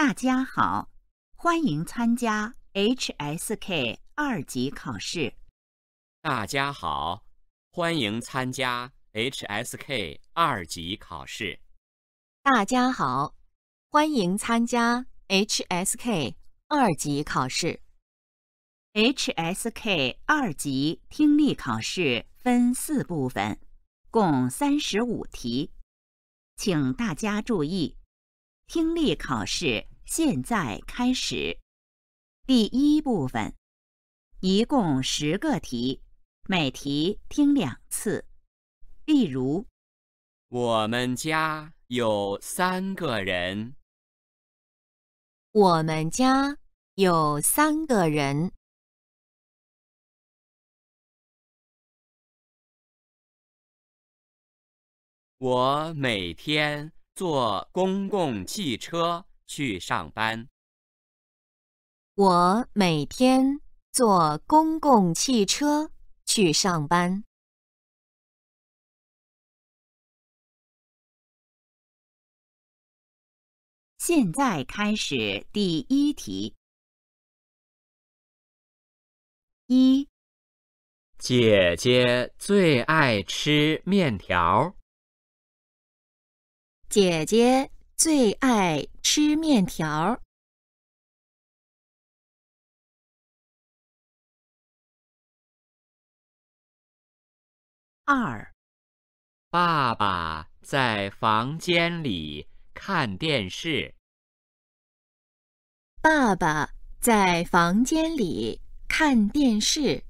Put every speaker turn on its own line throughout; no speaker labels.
大家好，欢迎参加 HSK 2级考试。
大家好，欢迎参加 HSK 2级考试。
大家好，欢迎参加 HSK 2级考试。
HSK 2级听力考试分4部分，共35题。请大家注意，听力考试现在开始。第1部分，一共10个题，每题听2次。例如，
我们家有3个人。
我们家有3个人。
我每天坐公共汽车去上班。
我每天坐公共汽车去上班。
现在开始第1题。1.
姐姐最爱吃面条。
姐姐最爱吃面条。
2.
爸爸在房间里看电视。
爸爸在房间里看电视。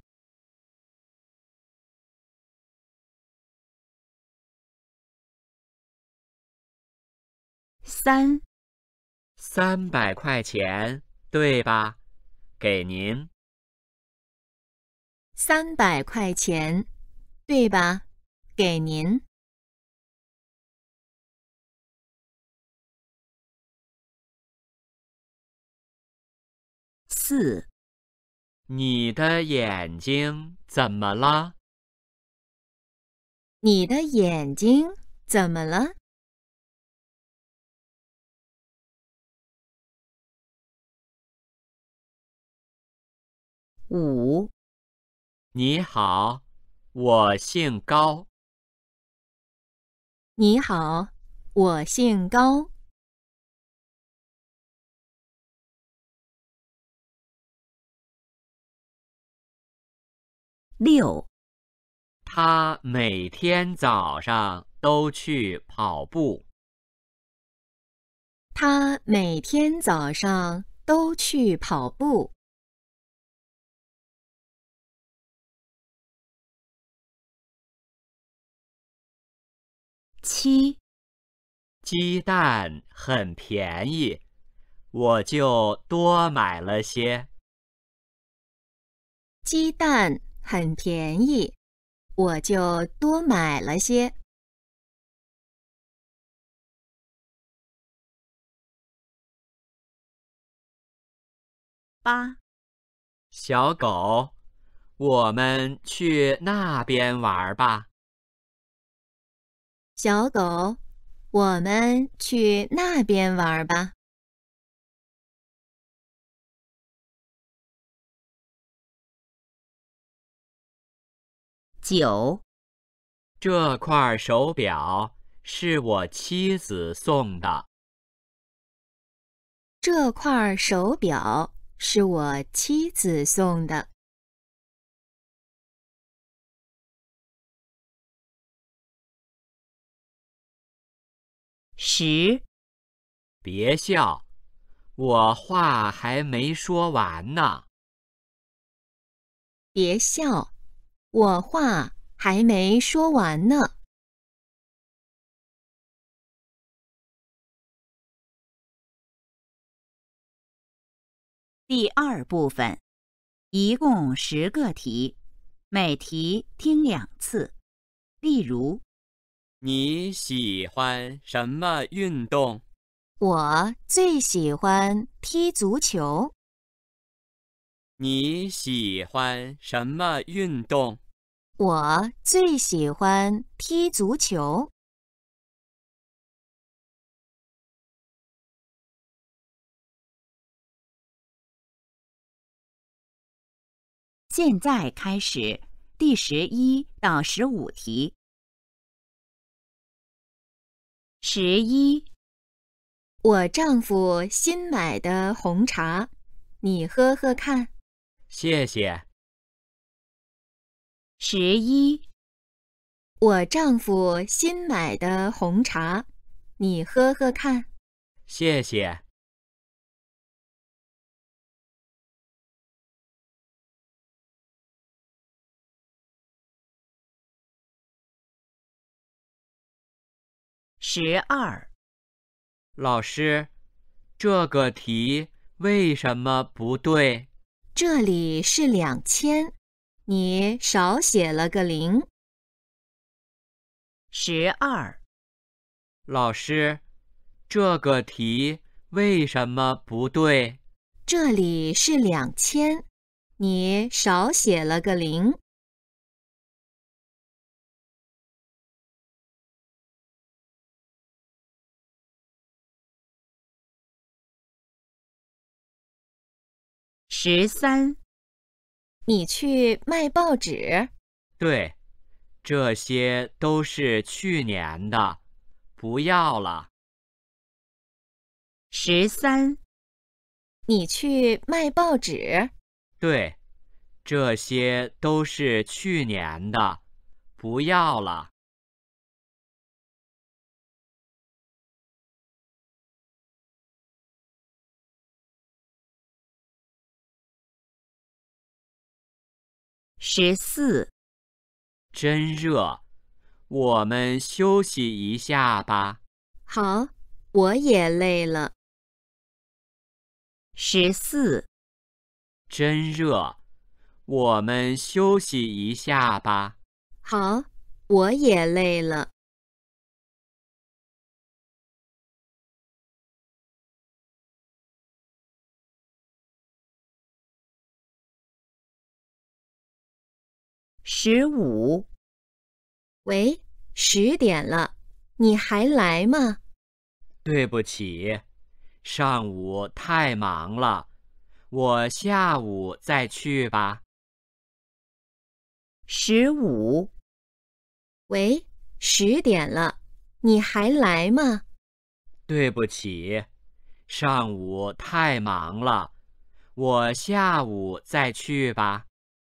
3.
300块钱，对吧？给您。
300块钱，对吧？给您。
4.
你的眼睛怎么了？
你的眼睛怎么了
？5.
你好，我姓高。
你好，我姓高。
6.
他每天早上都去跑步。
他每天早上都去跑步。
7.
鸡蛋很便宜，我就多买了些。
鸡蛋很便宜，我就多买了些。
8.
小狗，我们去那边玩吧。
小狗，我们去那边玩吧。
9.
这块手表是我妻子送的。
这块手表是我妻子送的。
10.
别笑，我话还没说完呢。
别笑，我话还没说完呢。
第2部分，一共10个题，每题听2次。例如，
你喜欢什么运动？
我最喜欢踢足球。
你喜欢什么运动？
我最喜欢踢足球。
现在开始第11到15题。11，
我丈夫新买的红茶，你喝喝看。
谢谢。
11，
我丈夫新买的红茶，你喝喝看。
谢谢。
12，
老师，这个题为什么不对？
这里是2000，你少写了个0。
12，
老师，这个题为什么不对？
这里是2000，你少写了个0。
13，
你去卖报纸？
对，这些都是去年的，不要了。
13，
你去卖报纸？
对，这些都是去年的，不要了。
14，
真热，我们休息一下吧。
好，我也累了。
14，
真热，我们休息一下吧。
好，我也累了。
15，
喂，10点了，你还来吗？
对不起，上午太忙了，我下午再去吧。
15，
喂，10点了，你还来吗？
对不起，上午太忙了，我下午再去吧。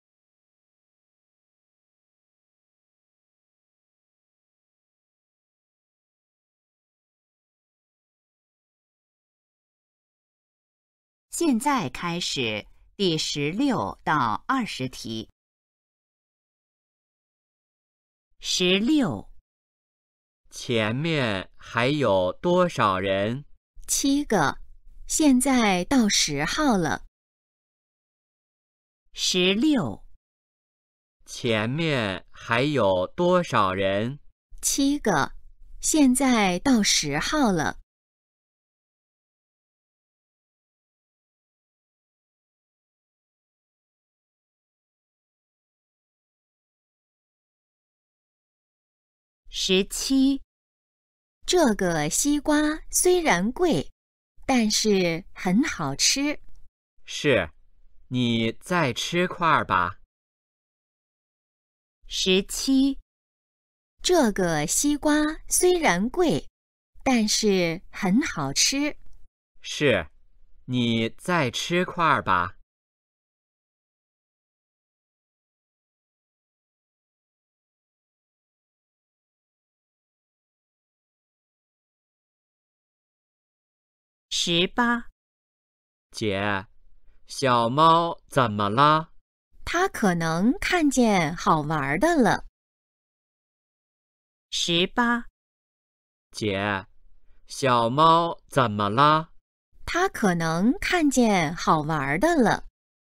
现在开始第16到20题。16，
前面还有多少人
7个，现在到10号了。
16，
前面还有多少人
7个，现在到10号了。
17，
这个西瓜虽然贵，但是很好吃。
是，你再吃块吧。
17，
这个西瓜虽然贵，但是很好吃。
是，你再吃块吧。
18，
姐，小猫怎么了？
它可能看见好玩的了。
18，
姐，小猫怎么了？
它可能看见好玩的了。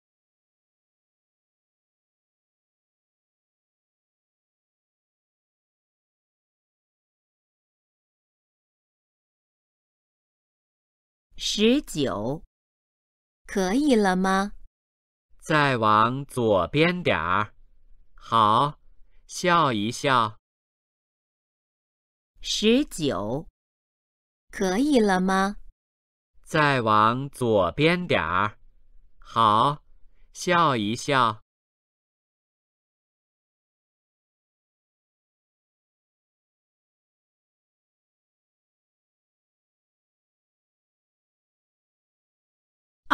19，
可以了吗？
再往左边点儿。好，笑一笑。
19，
可以了吗？
再往左边点儿。好，笑一笑。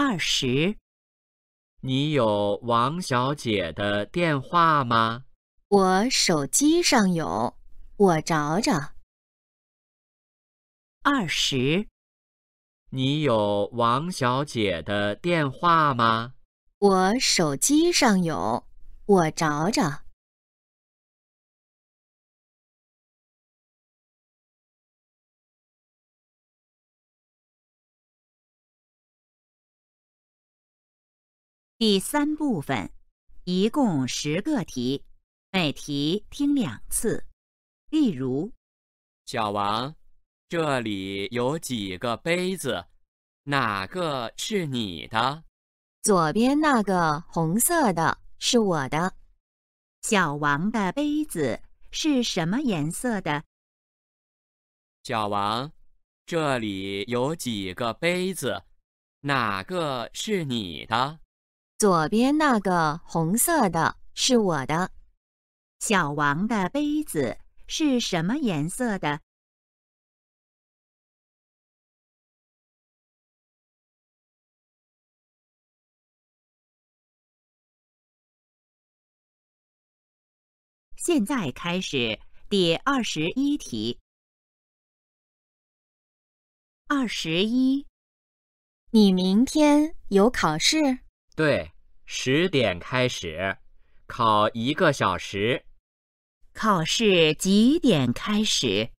20。
你有王小姐的电话吗？
我手机上有，我找找。
20。
你有王小姐的电话吗？
我手机上有，我找找。
第3部分，一共10个题，每题听2次。例如，
小王，这里有几个杯子，哪个是你的？
左边那个红色的是我的。
小王的杯子是什么颜色的？
小王，这里有几个杯子，哪个是你的？
左边那个红色的是我的。
小王的杯子是什么颜色的？现在开始第21题。21。
你明天有考试？
对，10点开始，考1个小时。
考试几点开始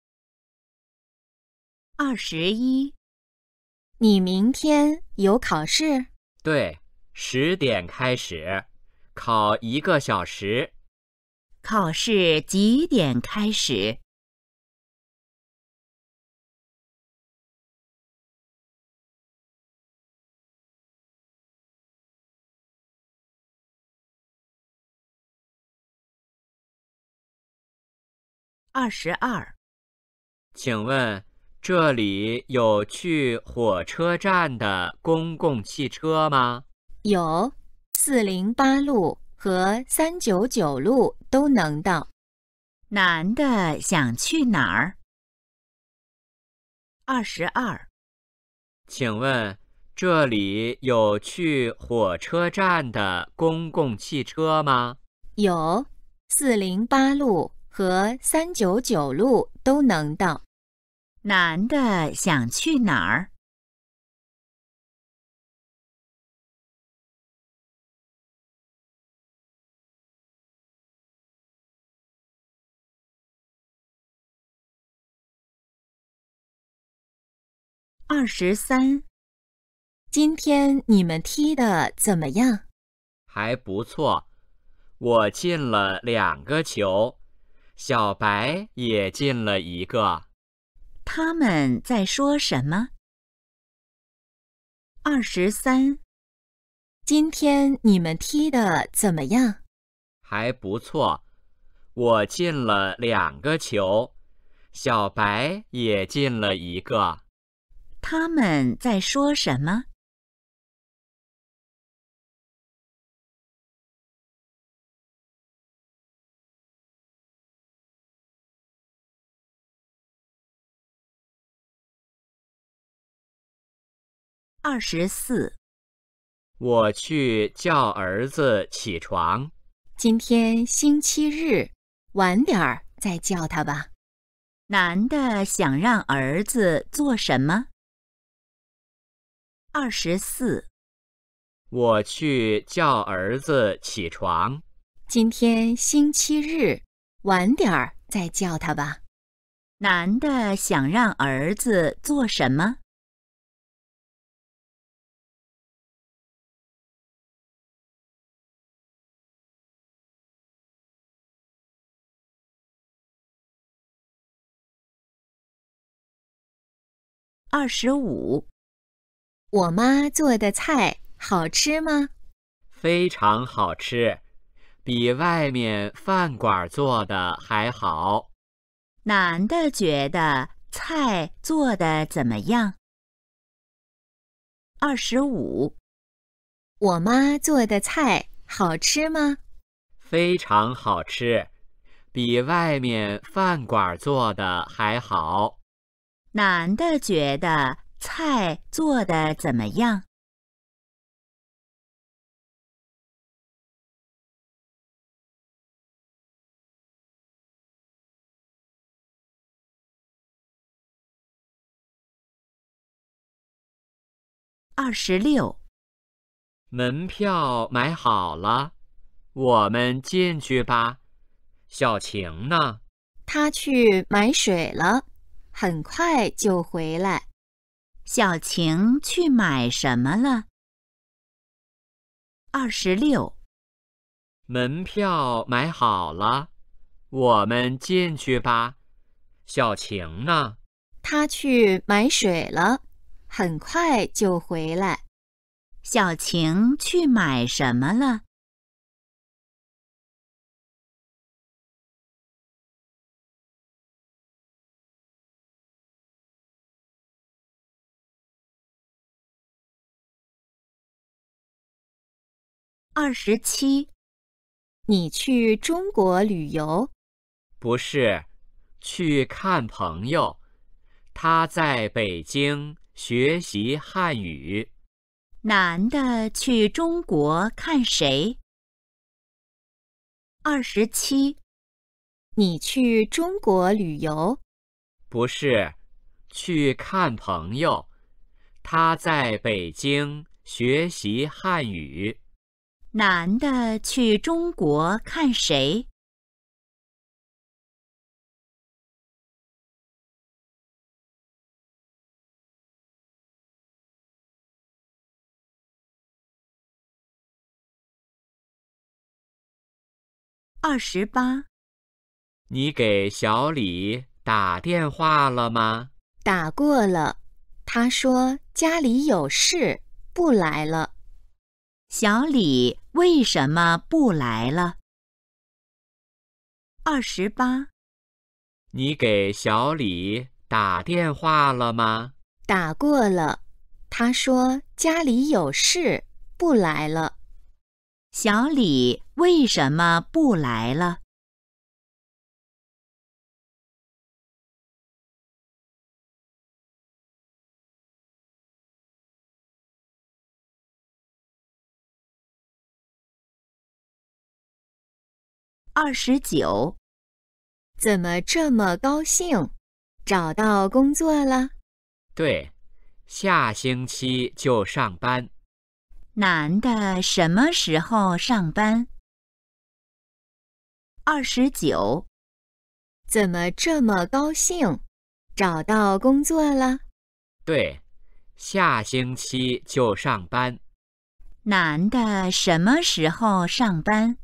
？21。
你明天有考试？
对，10点开始，考1个小时。
考试几点开始？22。
请问这里有去火车站的公共汽车吗？
有，408路和399路都能到。
男的想去哪儿？22。
请问这里有去火车站的公共汽车吗？
有，408路和399路都能到。
男的想去哪儿？23。
今天你们踢得怎么样？
还不错，我进了2个球，小白也进了1个。
他们在说什么？23。
今天你们踢得怎么样？
还不错，我进了2个球，小白也进了1个。
他们在说什么？24。
我去叫儿子起床。
今天星期日，晚点儿再叫他吧。
男的想让儿子做什么？24。
我去叫儿子起床。
今天星期日，晚点儿再叫他吧。
男的想让儿子做什么？25。
我妈做的菜好吃吗？
非常好吃，比外面饭馆做的还好。
男的觉得菜做的怎么样？25。
我妈做的菜好吃吗？
非常好吃，比外面饭馆做的还好。
男的觉得菜做的怎么样 26。
门票买好了，我们进去吧。小晴呢？
他去买水了，很快就回来。
小晴去买什么了？26。
门票买好了，我们进去吧。小晴呢？
他去买水了，很快就回来。
小晴去买什么了？27。
你去中国旅游？
不是，去看朋友。他在北京学习汉语。
男的去中国看谁？27。
你去中国旅游？
不是，去看朋友。他在北京学习汉语。
男的去中国看谁？28。
你给小李打电话了吗？
打过了，他说家里有事，不来了。
小李为什么不来了？28。
你给小李打电话了吗？
打过了，他说家里有事，不来了。
小李为什么不来了？29。
怎么这么高兴？找到工作了？
对，下星期就上班。
男的什么时候上班？29。
怎么这么高兴？找到工作了？
对，下星期就上班。
男的什么时候上班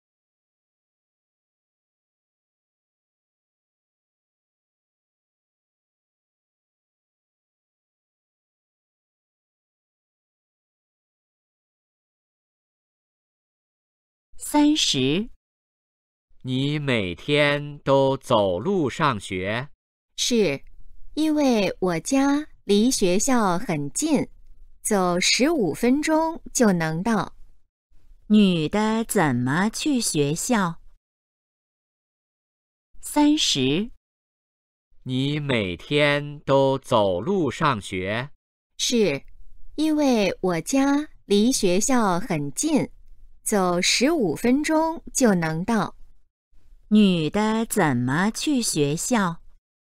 ？30。
你每天都走路上学？
是，因为我家离学校很近，走15分钟就能到。
女的怎么去学校？30。
你每天都走路上学？
是，因为我家离学校很近，走15分钟就能到。
女的怎么去学校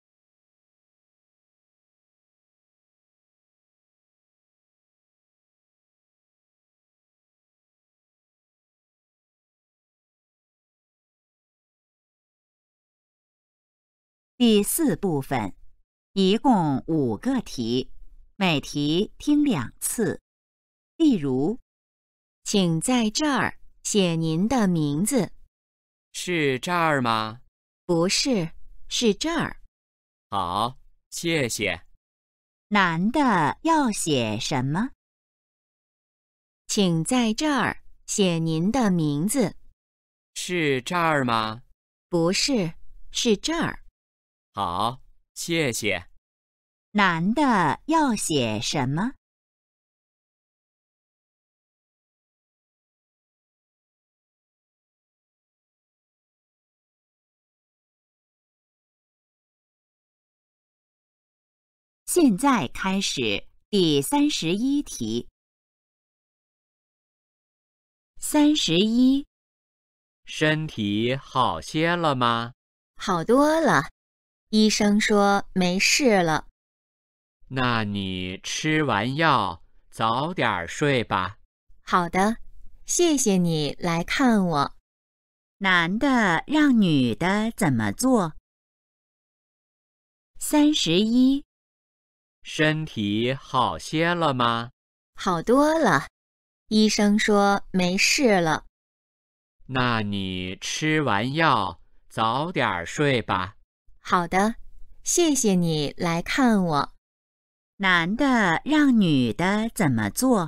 第4部分，一共5个题，每题听2次。例如，
请在这儿写您的名字。
是这儿吗？
不是，是这儿。
好，谢谢。
男的要写什么？
请在这儿写您的名字。
是这儿吗？
不是，是这儿。
好，谢谢。
男的要写什么？现在开始第31题。31。
身体好些了吗？
好多了，医生说没事了。
那你吃完药早点睡吧。
好的，谢谢你来看我。
男的让女的怎么做？31，
身体好些了吗？
好多了，医生说没事了。
那你吃完药早点睡吧。
好的，谢谢你来看我。
男的让女的怎么做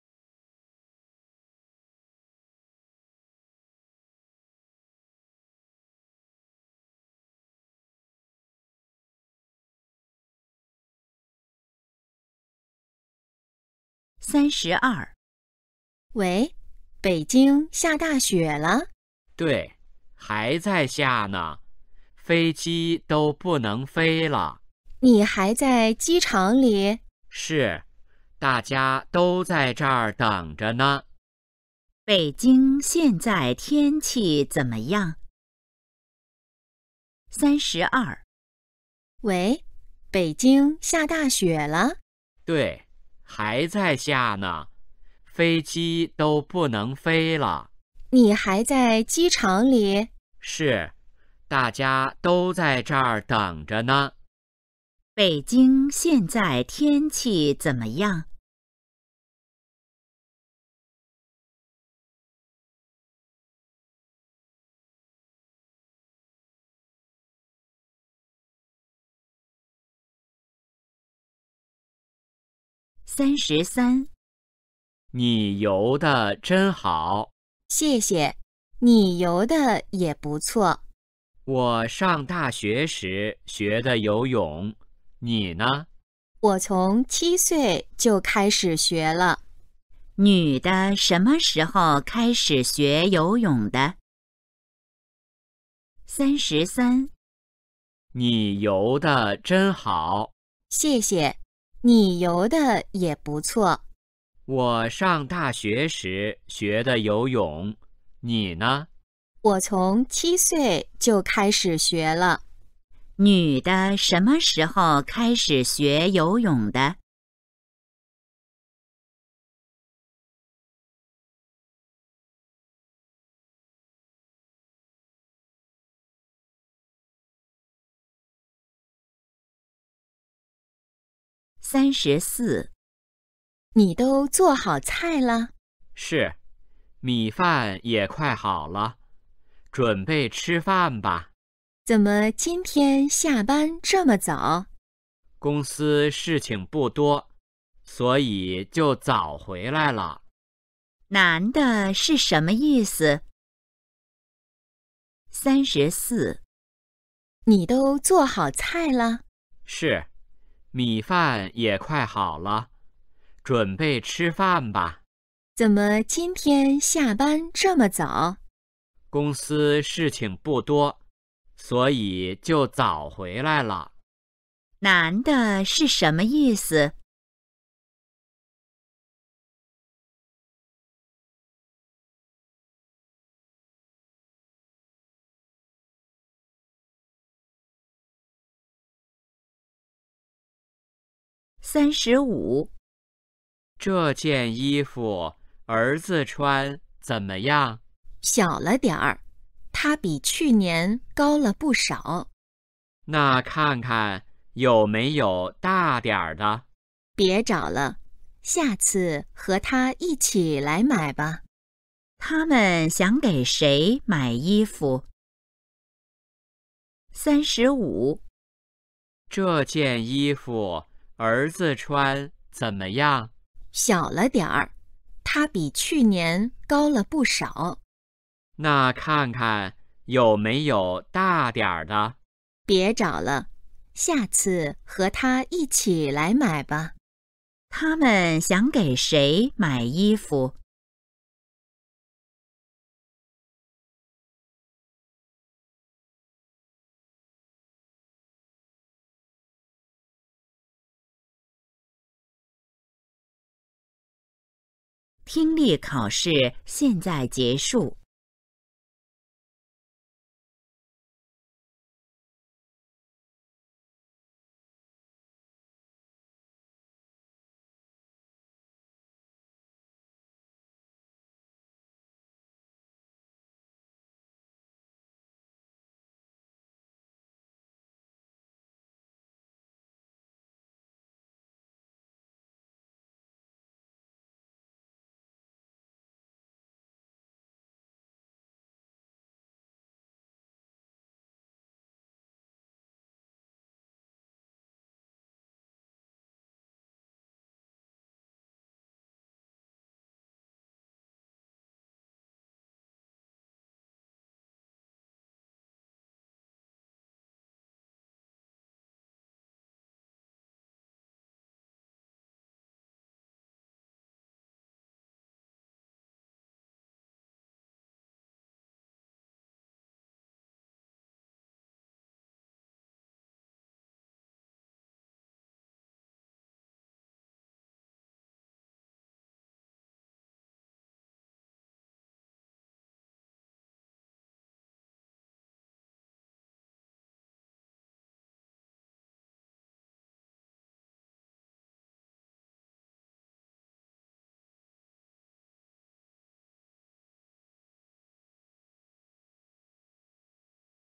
？32，
喂，北京下大雪了？
对，还在下呢，飞机都不能飞了。
你还在机场里？
是，大家都在这儿等着呢。
北京现在天气怎么样？32，
喂，北京下大雪了？
对，还在下呢，飞机都不能飞了。
你还在机场里？
是，大家都在这儿等着呢。
北京现在天气怎么样？33，
你游得真好。
谢谢，你游的也不错。
我上大学时学的游泳，你呢？
我从7岁就开始学了。
女的什么时候开始学游泳的？33，
你游得真好。
谢谢，你游的也不错。
我上大学时学的游泳，你呢？
我从7岁就开始学了。
女的什么时候开始学游泳的？34，
你都做好菜了？
是，米饭也快好了，准备吃饭吧。
怎么今天下班这么早？
公司事情不多，所以就早回来了。
男的是什么意思？34，
你都做好菜了？
是，米饭也快好了，准备吃饭吧。
怎么今天下班这么早？
公司事情不多，所以就早回来了。
男的是什么意思？35，
这件衣服儿子穿怎么样？
小了点儿，它比去年高了不少。
那看看有没有大点儿的。
别找了，下次和他一起来买吧。
他们想给谁买衣服？35，
这件衣服儿子穿怎么样？
小了点儿，它比去年高了不少。
那看看有没有大点儿的。
别找了，下次和他一起来买吧。
他们想给谁买衣服听力考试现在结束。